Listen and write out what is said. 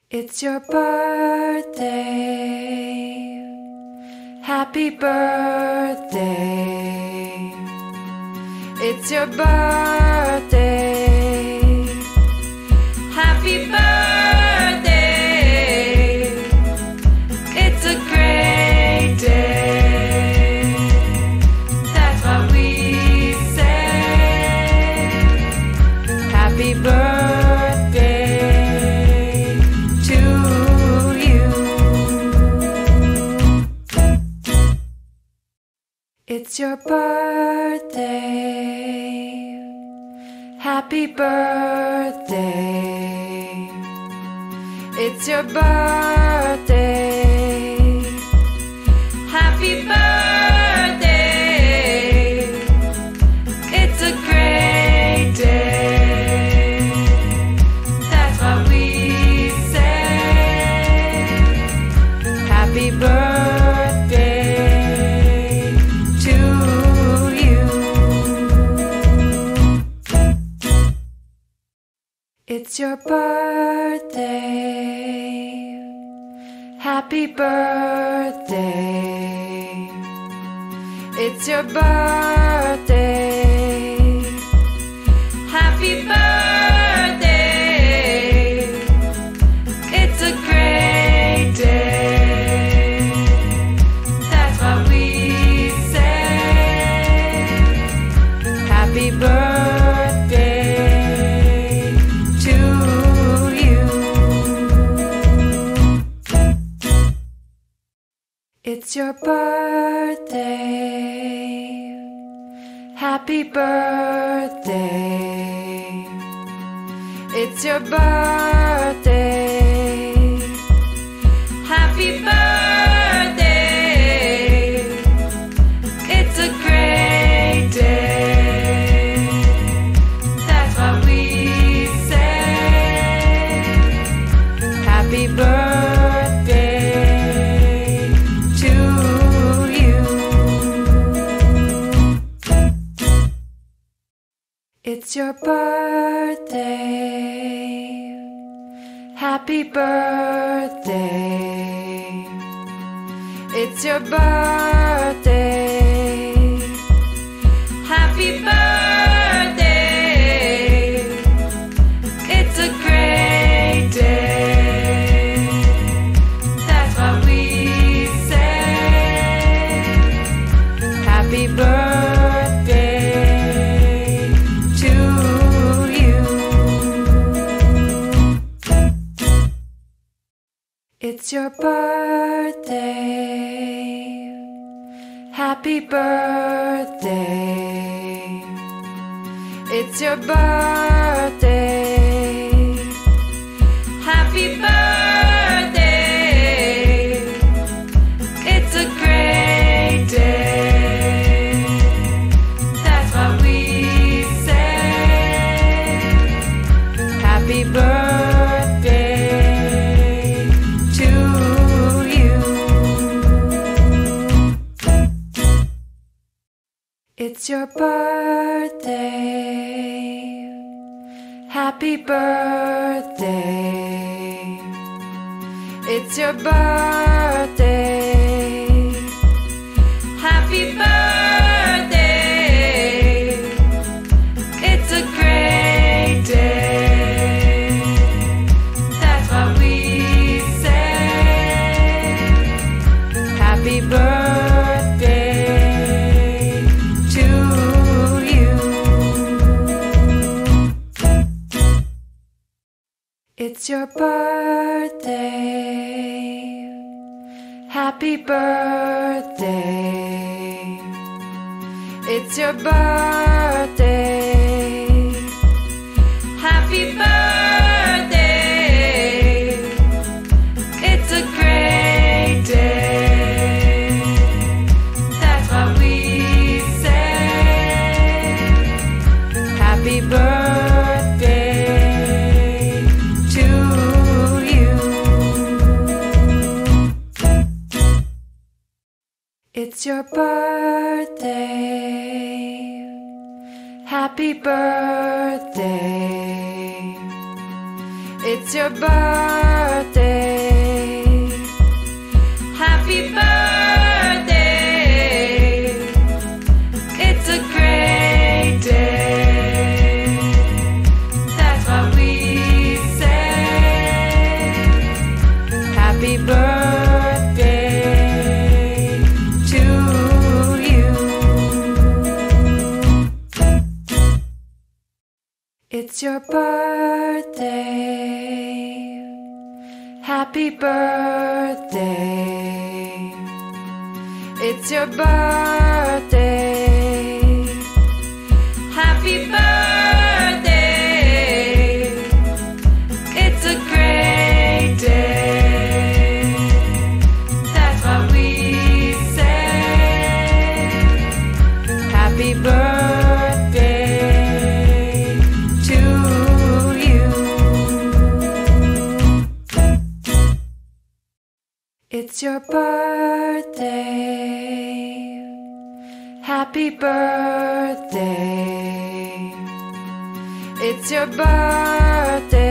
It's your birthday. Happy birthday. It's your birthday. Happy birthday. It's a great day. That's what we say. Happy birthday to you. It's your birthday. Happy birthday. It's your birthday. Happy birthday. It's a great day. That's what we say. Happy birthday to you. It's your birthday. Happy birthday. It's your birthday. Happy birthday. It's a great day. That's what we say. Happy birthday to you. It's your birthday. Happy birthday. It's your birthday. Happy birthday. It's a great day. That's what we say. Happy birthday to you. It's your birthday. Happy birthday. It's your birthday. Happy birthday. It's a great day. That's what we say. Happy birthday to you. It's your birthday. Happy birthday. It's your birthday. Happy birthday. It's a great day. That's what we say. Happy birthday to you. It's your birthday. Happy birthday. It's your birthday. Happy birthday. It's a great day. That's what we say. Happy birthday to you. It's your birthday. Happy birthday. It's your birthday. Happy birthday. It's a great day. That's what we say. Happy birthday to you. It's your birthday. Happy birthday. It's your birthday. It's your birthday. Happy birthday. It's your birthday. Happy birthday. It's a great day. That's what we say. Happy birthday to you. It's your birthday. Happy birthday. It's your birthday.